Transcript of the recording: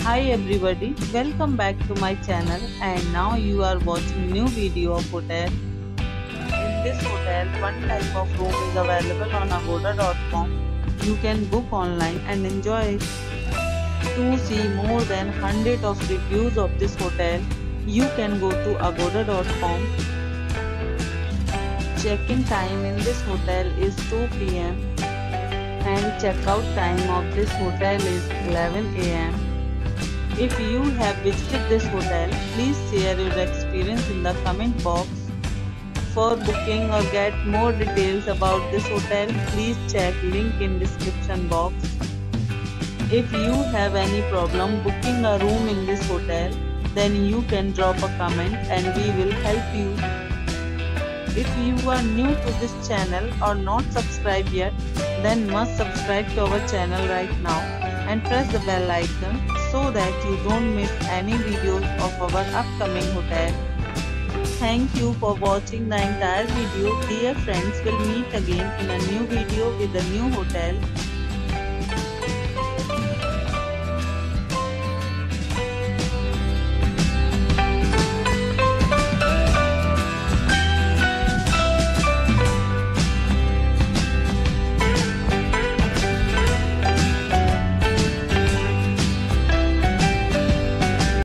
Hi everybody, welcome back to my channel and now you are watching new video of hotel. In this hotel, one type of room is available on agoda.com. You can book online and enjoy it. To see more than 100 of reviews of this hotel, you can go to agoda.com. Check-in time in this hotel is 2 p.m. and check-out time of this hotel is 11 a.m. If you have visited this hotel, please share your experience in the comment box. For booking or get more details about this hotel, please check link in description box. If you have any problem booking a room in this hotel, then you can drop a comment and we will help you. If you are new to this channel or not subscribed yet, then must subscribe to our channel right now and press the bell icon so that you don't miss any videos of our upcoming hotel. Thank you for watching the entire video. Dear friends, we'll meet again in a new video with a new hotel.